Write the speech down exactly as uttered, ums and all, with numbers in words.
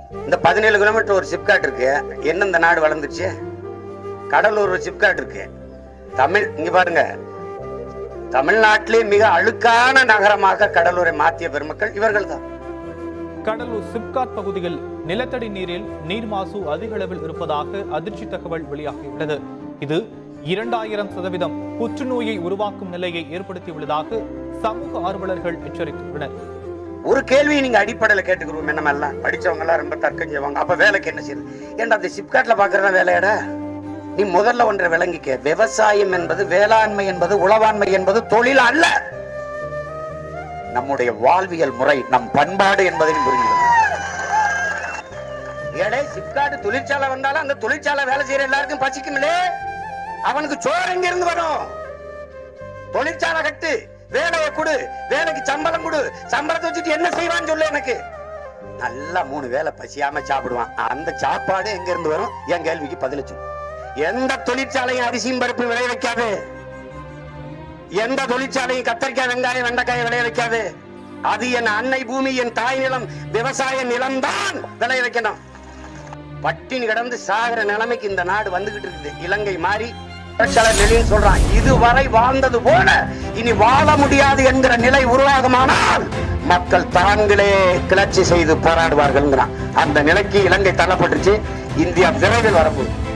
இந்த பதினேழு கிலோமீட்டர் ஒரு சிப்காட் இருக்கு. என்ன இந்த நாடு வளர்ந்துச்சு? கடலூர் ஒரு சிப்காட் இருக்கு. தமிழ் இங்க பாருங்க, தமிழ்நாட்டிலே மிக அழுக்கான நகரமாக கடலூரை மாற்றிய பெருமக்கள் இவர்கள் தான். கடலூர் சிப்காட் பகுதியில் நிலத்தடி நீரில் நீர் மாசு அதிக அளவில் இருப்பதாக அதிர்ச்சி தகவல் வெளியாகியுள்ளது. இது இரண்டாயிரம் சதவீதம் புற்றுநோயை உருவாக்கும் நிலையை ஏற்படுத்தியுள்ளதாக சமூக ஆர்வலர்கள் எச்சரித்துள்ளனர். ஒரு கேள்வியை நீங்க அடிப்படையில் கேட்டுக்கிறோம், என்ன எல்லாம் படிச்சவங்க எல்லாம் ரொம்ப தர்க்கம் செய்வாங்க. அப்ப வேலைக்கு என்ன செய்யுது? ஏன்டா அந்த சிப்காட்ல பாக்குறதா வேலையாடா? நீ முதல்ல ஒன்றை விளங்கிக்க, விவசாயம் என்பது, வேளாண்மை என்பது, உழவாண்மை என்பது தொழில் அல்ல, நம்முடைய வாழ்வியல் முறை, நம் பண்பாடு என்பதையும் புரிந்து. ஏழை சிப்காட் தொழிற்சாலை வந்தாலும் அந்த தொழிற்சாலை வேலை செய்யற எல்லாருக்கும் பசிக்குமில்லே, அவனுக்கு சோறு எங்க இருந்து வரும்? தொழிற்சாலை கட்டு, வேலையை கொடு, வேலைக்கு சம்பளம் கொடு, சம்பளத்தை வச்சுட்டு என்ன செய்வான்னு சொல்லு எனக்கு. நல்லா மூணு வேலை பசியாம சாப்பிடுவான். அந்த சாப்பாடு எங்க இருந்து வரும்? என் கேள்விக்கு பதில் சொல்லு. எந்த தொழிற்சாலையும் அரிசியும் பருப்பு விளைய வைக்காது, எந்த தொழிற்சாலையும் கத்தரிக்காய் வெங்காயம் வெண்டைக்காய் விளைய வைக்காது. அது என் அன்னை பூமி, என் தாய் நிலம், விவசாய நிலம் தான் விளைய வைக்கணும். பட்டினி கிடந்து சாகிற நிலைமைக்கு இந்த நாடு வந்துகிட்டு இருக்குது. இலங்கை மாறி சொல்றான், இதுவரை வாழ்ந்தது போல இனி வாழ முடியாது என்கிற நிலை உருவாகுமானால் மக்கள் தாங்களே கிளர்ச்சி செய்து போராடுவார்கள். அந்த நிலைக்கு இலங்கை தள்ளப்பட்டுச்சு. இந்தியா விரைவில் வரப்போகுது.